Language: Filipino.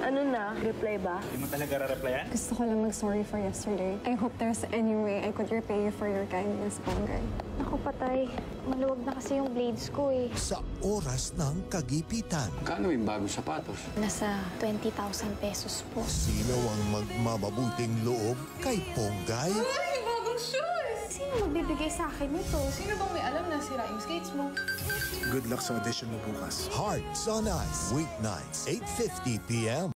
Ano na? Reply ba? Hindi mo talaga ra-replyan? Gusto ko lang mag-sorry for yesterday. I hope there's any way I could repay you for your kindness, Ponggay. Ako, patay. Maluwag na kasi yung blades ko eh. Sa oras ng kagipitan. Kano yung bagong sapatos? Nasa 20,000 pesos po. Sino ang magmamabuting loob kay Ponggay? Ay, bagong shoes! Sino magbibigay sa akin nito? Sino bang may alam na sira yung skates mo? Good luck sa audition mo bukas. Hearts on Ice, weeknights, 8:50 p.m.